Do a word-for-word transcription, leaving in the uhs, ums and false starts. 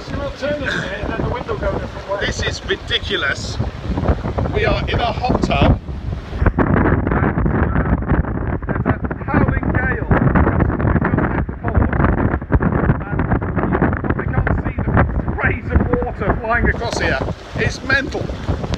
Chris, you're not turning it and then the window go a different way. This is ridiculous. We are in a hot tub. Flying across here, it's mental.